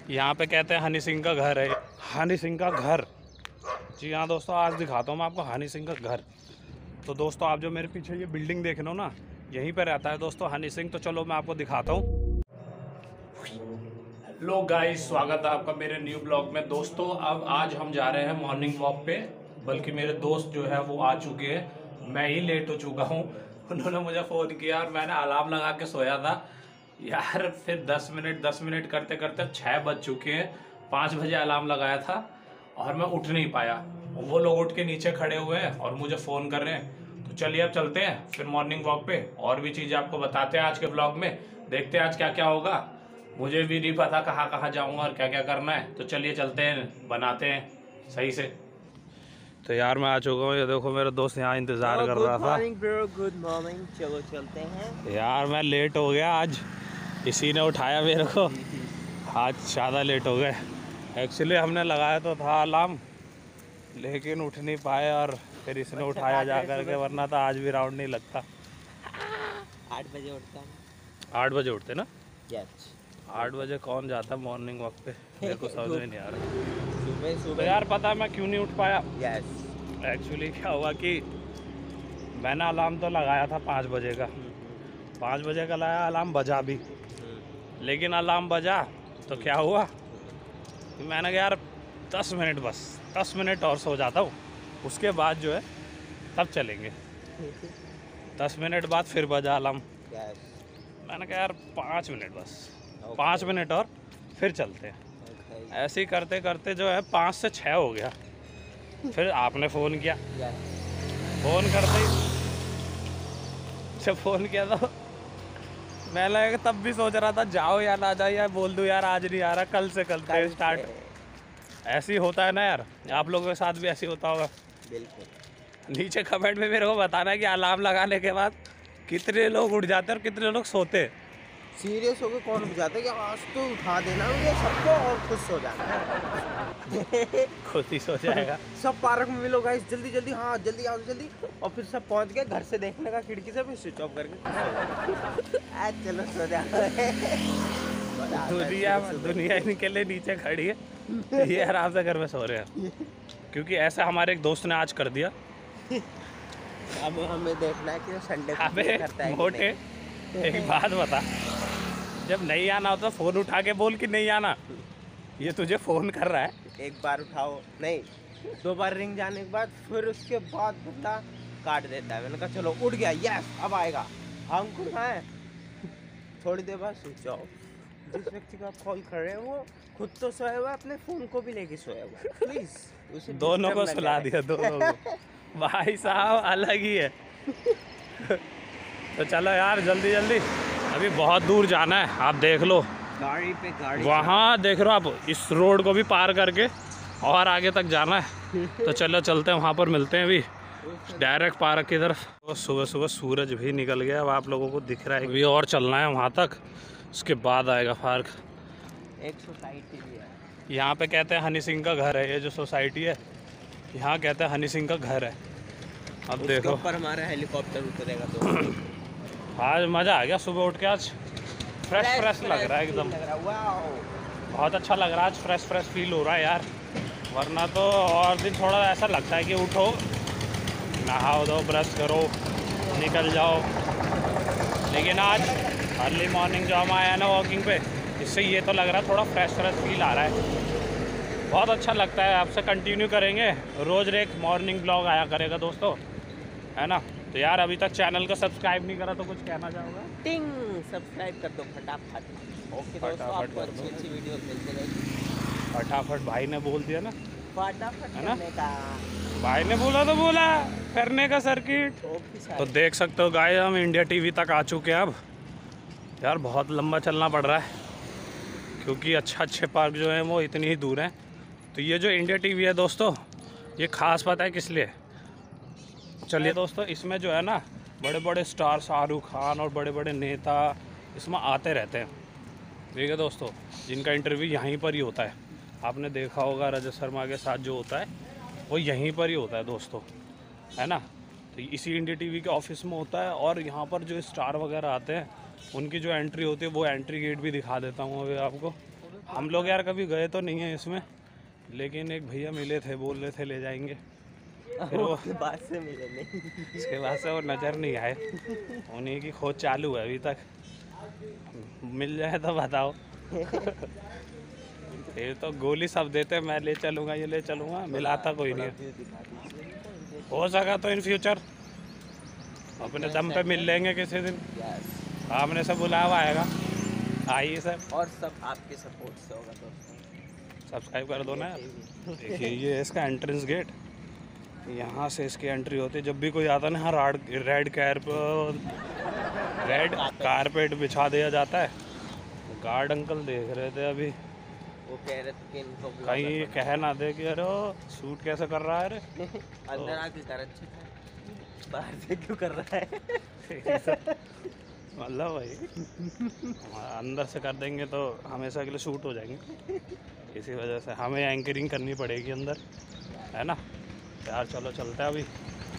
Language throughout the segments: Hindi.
यहाँ पे कहते हैं हनी सिंह का घर है। हनी सिंह का घर, जी हाँ दोस्तों, आज दिखाता हूँ मैं आपको हनी सिंह का घर। तो दोस्तों आप जो मेरे पीछे ये बिल्डिंग देख रहे हो ना, यहीं पे रहता है दोस्तों हनी सिंह। तो चलो मैं आपको दिखाता हूँ। हेलो गाइस, स्वागत है आपका मेरे न्यू ब्लॉग में। दोस्तों अब आज हम जा रहे हैं मॉर्निंग वॉक पे, बल्कि मेरे दोस्त जो है वो आ चुके हैं। मैं ही लेट हो चुका हूँ। उन्होंने मुझे फ़ोन किया और मैंने अलार्म लगा के सोया था यार। फिर 10 मिनट करते करते 6 बज चुके हैं। 5 बजे अलार्म लगाया था और मैं उठ नहीं पाया। वो लोग उठ के नीचे खड़े हुए हैं और मुझे फ़ोन कर रहे हैं। तो चलिए अब चलते हैं फिर मॉर्निंग वॉक पे, और भी चीज़ें आपको बताते हैं आज के ब्लॉग में। देखते हैं आज क्या क्या होगा। मुझे भी नहीं पता कहाँ कहाँ जाऊँगा और क्या क्या करना है। तो चलिए चलते हैं, बनाते हैं सही से। तो यार मैं आ चुका हूँ, ये देखो मेरा दोस्त यहाँ इंतज़ार कर रहा था। गुड मॉर्निंग, चलो चलते हैं। यार मैं लेट हो गया आज, इसी ने उठाया मेरे को। आज ज़्यादा लेट हो गए। एक्चुअली हमने लगाया तो था अलार्म, लेकिन उठ नहीं पाए और फिर इसने उठाया जा करके, वरना तो आज भी राउंड नहीं लगता। 8 बजे उठता हूँ। 8 बजे उठते ना? यस। 8 बजे कौन जाता मॉर्निंग वॉक पे? मेरे को समझ में नहीं आ रहा। सुबह तो सुबह यार पता है मैं क्यों नहीं उठ पाया? यस। एक्चुअली क्या हुआ कि मैंने अलार्म तो लगाया था 5 बजे का। 5 बजे का लगाया, अलार्म बजा भी। लेकिन अलार्म बजा तो क्या हुआ कि मैंने कहा यार 10 मिनट, बस 10 मिनट और सो जाता हूँ, उसके बाद जो है तब चलेंगे। 10 मिनट बाद फिर बजा अलार्म। यस। मैंने कहा यार 5 मिनट, बस 5 मिनट और फिर चलते हैं। ऐसे ही करते करते जो है 5 से 6 हो गया। फिर आपने फ़ोन किया। फ़ोन करते ही जब फ़ोन किया तो मैं लगा तब भी सोच रहा था जाओ या ना जाओ, या बोल दूँ यार आज नहीं आ रहा, कल से करते स्टार्ट। ऐसे ही होता है ना यार, आप लोगों के साथ भी ऐसे ही होता होगा। बिल्कुल। नीचे कमेंट में मेरे को बताना है कि अलार्म लगाने के बाद कितने लोग उठ जाते हैं और कितने लोग सोते हैं। सीरियस होकर कौन उठ जाता है कि आज तो उठा देना मुझे सबको और खुद सो जाना है। खुद ही सो जाएगा। सब पार्क में मिलो गाइस, जल्दी जल्दी, हाँ जल्दी आओ जल्दी। और फिर सब पहुंच गए, घर से देखने का खिड़की से, फिर स्विच ऑफ करके आज चलो सो जाओ। दुनिया इनके लिए नीचे खड़ी है, ये आराम से घर में सो रहे हैं। क्योंकि ऐसा हमारे एक दोस्त ने आज कर दिया। अब हमें देखना है कि संडे को करता है। मोटे एक बात बता, जब नहीं आना होता फ़ोन उठा के बोल कि नहीं आना। ये तुझे फ़ोन कर रहा है, एक बार उठाओ नहीं, 2 बार रिंग जाने के बाद फिर उसके बाद बंदा काट देता है। मैंने कहा चलो उठ गया, यस अब आएगा। हम खुद खाए, थोड़ी देर बाद स्विच ऑफ। जिस व्यक्ति को आप कॉल कर रहे हैं वो खुद तो सोया हुआ, अपने फ़ोन को भी लेके सोया हुआ। प्लीज़ दोनों को सुला दिया, दोनों को। भाई साहब अलग ही है। तो चलो यार जल्दी जल्दी, अभी बहुत दूर जाना है। आप देख लो गाड़ी पे गाड़ी, वहाँ देख रहे हो आप, इस रोड को भी पार करके और आगे तक जाना है। तो चलो चलते हैं, वहाँ पर मिलते हैं अभी डायरेक्ट पार्क की तरफ। तो सुबह सुबह सूरज भी निकल गया, अब आप लोगों को दिख रहा है। अभी और चलना है वहाँ तक, उसके बाद आएगा पार्क। एक सोसाइटी भी है यहाँ पे कहते हैं हनी सिंह का घर है। ये जो सोसाइटी है यहाँ कहते हैं हनी सिंह का घर है। अब देखो ऊपर हमारा हेलीकॉप्टर उतरेगा तो आज मज़ा आ गया। सुबह उठ के आज फ्रेश लग रहा है एकदम। बहुत अच्छा लग रहा है आज, फ्रेश फील हो रहा है यार। वरना तो और दिन थोड़ा ऐसा लगता है कि उठो, नहाओ दो, ब्रश करो, निकल जाओ। लेकिन आज अर्ली मॉर्निंग जो हम आए हैं ना वॉकिंग पे, इससे ये तो लग रहा है थोड़ा फ्रेश फील आ रहा है। बहुत अच्छा लगता है। आपसे कंटिन्यू करेंगे, रोज़ एक मॉर्निंग ब्लॉग आया करेगा दोस्तों, है ना। तो यार अभी तक चैनल को सब्सक्राइब नहीं करा तो कुछ कहना चाहोगा? टिंग सब्सक्राइब कर दो फटाफट। ओके दोस्तों, आपको अच्छी वीडियो मिलती रहेगी। फटाफट भाई ने बोल दिया ना, फटाफट है ना? करने का भाई ने बोला तो बोला करने का सर्किट। तो देख सकते हो गाइस, हम इंडिया टीवी तक आ चुके हैं अब। यार बहुत लंबा चलना पड़ रहा है क्योंकि अच्छे पार्क जो हैं वो इतनी ही दूर हैं। तो ये जो इंडिया टीवी है दोस्तों, ये ख़ास पता है किस लिए? चलिए दोस्तों, इसमें जो है ना बड़े बड़े स्टार, शाहरुख खान और बड़े बड़े नेता इसमें आते रहते हैं। ठीक है दोस्तों, जिनका इंटरव्यू यहीं पर ही होता है। आपने देखा होगा रजत शर्मा के साथ जो होता है वो यहीं पर ही होता है दोस्तों, है ना। तो इसी इंडिया टीवी के ऑफिस में होता है। और यहाँ पर जो स्टार वगैरह आते हैं उनकी जो एंट्री होती है, वो एंट्री गेट भी दिखा देता हूँ अभी आपको। हम लोग यार कभी गए तो नहीं है इसमें, लेकिन एक भैया मिले थे, बोल रहे थे ले जाएंगे, फिर वो बाद से मिले नहीं। इसके बाद से वो नज़र नहीं आए, उन्हीं की खोज चालू है अभी तक, मिल जाए तो बताओ। फिर तो गोली सब देते, मैं ले चलूँगा, ये ले चलूँगा, मिलाता कोई नहीं। हो सका तो इन फ्यूचर अपने दम पे मिल लेंगे किसी दिन, सामने से बुलावा आएगा, आइए सर। और सब आपके सपोर्ट से होगा दोस्तों। सब्सक्राइब कर दो ना यार। देखिए ये है इसका एंट्रेंस गेट, यहाँ से इसकी एंट्री होती है। जब भी कोई आता है ना, यहाँ रेड कारपेट बिछा दिया जाता है। गार्ड अंकल देख रहे थे अभी, वो कह रहे थे कि इनको कहीं कह ना दे कि अरे शूट कैसे कर रहा है, अरे अंदर आके कर अच्छे से, बाहर से क्यों कर रहा है? मतलब भाई अंदर से कर देंगे तो हमेशा के लिए शूट हो जाएंगे, इसी वजह से हमें एंकरिंग करनी पड़ेगी अंदर, है ना यार। चलो चलते हैं, अभी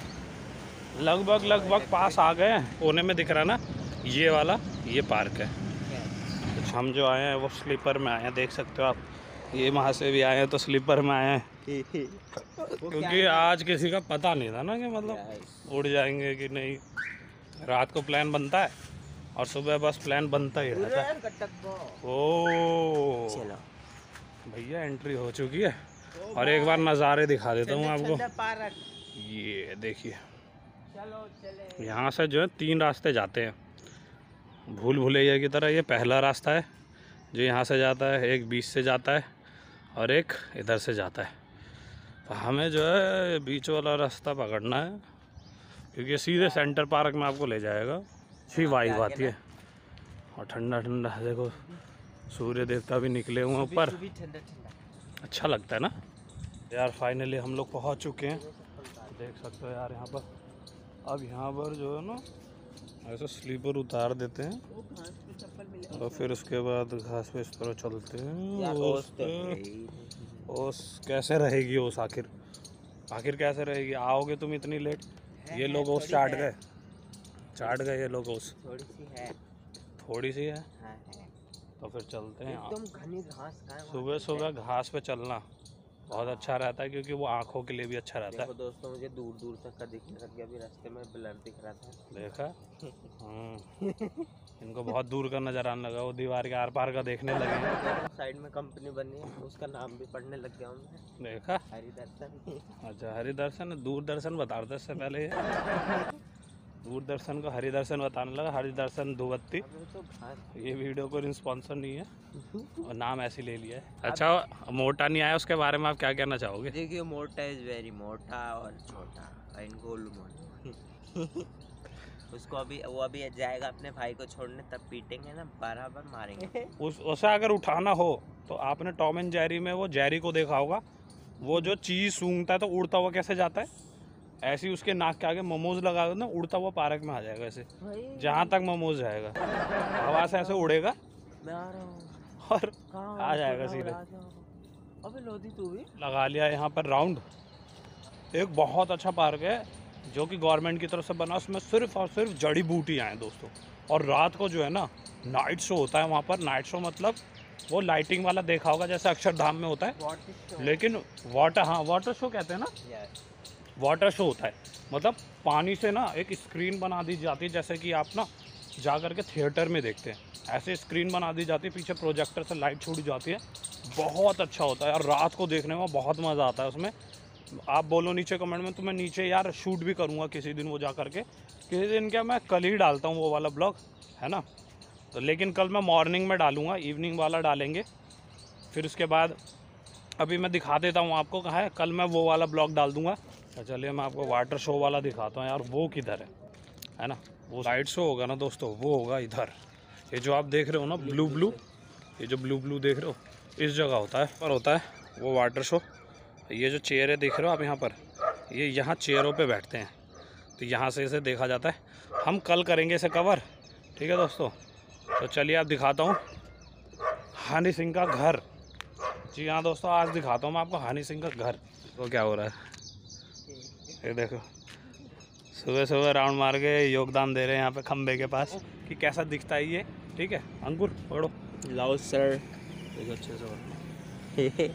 लगभग पास आ गए हैं। कोने में दिख रहा ना ये वाला, ये पार्क है। तो हम जो आए हैं वो स्लीपर में आए हैं, देख सकते हो आप। ये वहाँ से भी आए हैं तो स्लीपर में आए हैं, क्योंकि आज किसी का पता नहीं था ना कि मतलब उड़ जाएंगे कि नहीं। रात को प्लान बनता है और सुबह बस प्लान बनता ही रहता है। ओ चलो भैया एंट्री हो चुकी है, और एक बार नज़ारे दिखा देता हूँ आपको। ये देखिए, यहाँ से जो है 3 रास्ते जाते हैं, भूल भुलैया की तरह। ये पहला रास्ता है जो यहाँ से जाता है, एक बीच से जाता है और एक इधर से जाता है। तो हमें जो है बीच वाला रास्ता पकड़ना है, क्योंकि सीधे सेंटर पार्क में आपको ले जाएगा। अच्छी वाइब आती है और ठंडा ठंडा, देखो सूर्य देवता भी निकले हुए हैं ऊपर, अच्छा लगता है ना यार। फाइनली हम लोग पहुँच चुके हैं, देख सकते हो यार यहाँ पर। अब यहाँ पर जो है ना ऐसा स्लीपर उतार देते हैं और फिर उसके बाद घास पे इस तरह चलते हैं। ओस कैसे रहेगी ओस, आखिर कैसे रहेगी? आओगे तुम इतनी लेट, ये लोग ओस चाट गए ये लोग ओस। थोड़ी सी है तो फिर चलते हैं। एकदम घनी घास का है। सुबह सुबह घास पे चलना बहुत अच्छा रहता है, क्योंकि वो आँखों के लिए भी अच्छा रहता है। देखो दोस्तों, मुझे दूर दूर तक का दिखने लग गया, अभी रास्ते में ब्लर दिख रहा था। देखा? इनको बहुत दूर का नजर आने लगा, वो दीवार के आर पार का देखने लगे। साइड में कंपनी बनी है, उसका नाम भी पढ़ने लग गया हूँ। देखा? हरिदर्शन। अच्छा हरिदर्शन, दूरदर्शन बता रहे थे इससे पहले। दूरदर्शन को हरिदर्शन बताने लगा, हरिदर्शन धुवत्ती। ये वीडियो को स्पॉन्सर नहीं है और नाम ऐसे ले लिया है। अच्छा मोटा नहीं आया, उसके बारे में आप क्या कहना चाहोगे? देखिए मोटा इज वेरी मोटा और छोटा, इनको उल्लू मोटा। उसको अभी जाएगा अपने भाई को छोड़ने, तब पीटेंगे ना, बराबर मारेंगे। उसे अगर उठाना हो तो आपने टॉम एंड जेरी में वो जेरी को देखा होगा, वो जो चीज सूंघता है तो उड़ता हुआ कैसे जाता है, ऐसे ही उसके नाक के आगे मोमोज लगा दो ना, उड़ता हुआ पार्क में आ जाएगा। ऐसे जहाँ तक मोमोज जाएगा हवा से ऐसे उड़ेगा, मैं आ रहा हूँ, और आ जाएगा सीधे। अबे लोधी तू भी लगा लिया यहाँ पर राउंड। एक बहुत अच्छा पार्क है जो कि गवर्नमेंट की तरफ से बना, उसमें सिर्फ और सिर्फ जड़ी बूटियाँ हैं दोस्तों। और रात को जो है ना नाइट शो होता है वहाँ पर। नाइट शो मतलब वो लाइटिंग वाला देखा होगा जैसे अक्षरधाम में होता है, लेकिन वाटर शो कहते हैं ना, वाटर शो होता है। मतलब पानी से ना एक स्क्रीन बना दी जाती है, जैसे कि आप ना जा कर के थिएटर में देखते हैं, ऐसे स्क्रीन बना दी जाती है, पीछे प्रोजेक्टर से लाइट छोड़ी जाती है। बहुत अच्छा होता है और रात को देखने में बहुत मज़ा आता है उसमें। आप बोलो नीचे कमेंट में, तो मैं नीचे यार शूट भी करूँगा किसी दिन वो जा करके। किसी दिन क्या, मैं कल ही डालता हूँ वो वाला ब्लॉग, है ना। तो लेकिन कल मैं मॉर्निंग में डालूँगा, इवनिंग वाला डालेंगे। फिर उसके बाद अभी मैं दिखा देता हूँ आपको कहाँ है, कल मैं वो वाला ब्लॉग डाल दूँगा। तो चलिए मैं आपको वाटर शो वाला दिखाता हूँ यार, वो किधर है ना। वो लाइट शो होगा ना दोस्तों, वो होगा इधर। ये जो आप देख रहे हो ना ब्लू, ये जो ब्लू देख रहे हो, इस जगह होता है, पर होता है वो वाटर शो। ये जो चेयर है देख रहे हो आप यहाँ पर, ये यहाँ चेयरों पे बैठते हैं, तो यहाँ से इसे देखा जाता है। हम कल करेंगे इसे कवर, ठीक है दोस्तों। तो चलिए आप दिखाता हूँ हनी सिंह का घर। जी हाँ दोस्तों, आज दिखाता हूँ मैं आपको हनी सिंह का घर। तो क्या हो रहा है ये देखो, सुबह सुबह राउंड मार के योगदान दे रहे हैं यहाँ पे खंबे के पास कि कैसा दिखता है ये। ठीक है अंकुर पकड़ो, लाओ सर। देखो अच्छे से और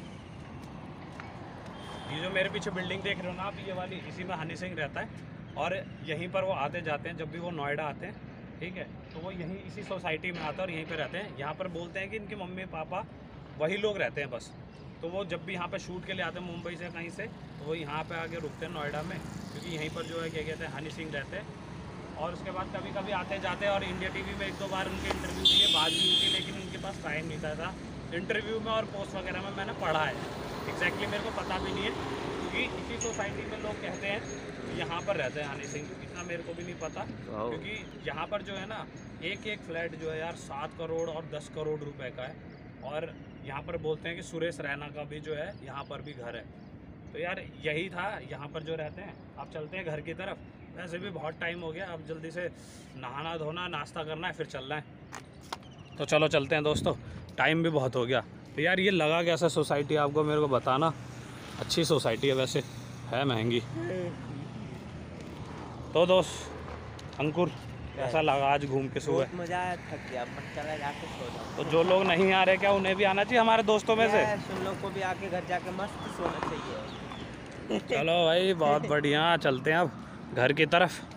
ये जो मेरे पीछे बिल्डिंग देख रहे हो ना आप, ये वाली, इसी में हनी सिंह रहता है और यहीं पर वो आते जाते हैं जब भी वो नोएडा आते हैं, ठीक है, तो वो यहीं इसी सोसाइटी में आता है और यहीं पे रहते हैं। यहाँ पर बोलते हैं कि इनके मम्मी पापा वही लोग रहते हैं बस, तो वो जब भी यहाँ पे शूट के लिए आते हैं मुंबई से कहीं से, तो वो यहाँ पे आके रुकते हैं नोएडा में, क्योंकि यहीं पर जो है क्या कहते हैं हनी सिंह रहते हैं। और उसके बाद कभी कभी आते जाते हैं और इंडिया टीवी में 1-2 बार उनके इंटरव्यू दिए, बात भी हुई थी, लेकिन उनके पास टाइम नहीं था इंटरव्यू में और पोस्ट वगैरह में मैंने पढ़ा है, एग्जैक्टली मेरे को पता भी नहीं है, क्योंकि इसी सोसाइटी में लोग कहते हैं यहाँ पर रहते हैं हनी सिंह, इतना मेरे को भी नहीं पता, क्योंकि यहाँ पर जो है ना एक एक फ्लैट जो है यार 7 करोड़ और 10 करोड़ रुपए का है, और यहाँ पर बोलते हैं कि सुरेश रैना का भी जो है यहाँ पर भी घर है। तो यार यही था यहाँ पर जो रहते हैं। अब चलते हैं घर की तरफ, वैसे भी बहुत टाइम हो गया, अब जल्दी से नहाना धोना नाश्ता करना है फिर चलना है, तो चलो चलते हैं दोस्तों, टाइम भी बहुत हो गया। तो यार ये लगा कैसा सोसाइटी आपको मेरे को बताना, अच्छी सोसाइटी है वैसे, है महंगी। तो दोस्त अंकुर कैसा लगा आज घूम के सुबह? बहुत मजा आया, थक गया, मन चला जाके सो जाओ। तो जो लोग नहीं आ रहे क्या उन्हें भी आना चाहिए हमारे दोस्तों में से? उन लोग को भी आके घर जाके मस्त सोना चाहिए। चलो भाई बहुत बढ़िया, चलते हैं अब घर की तरफ।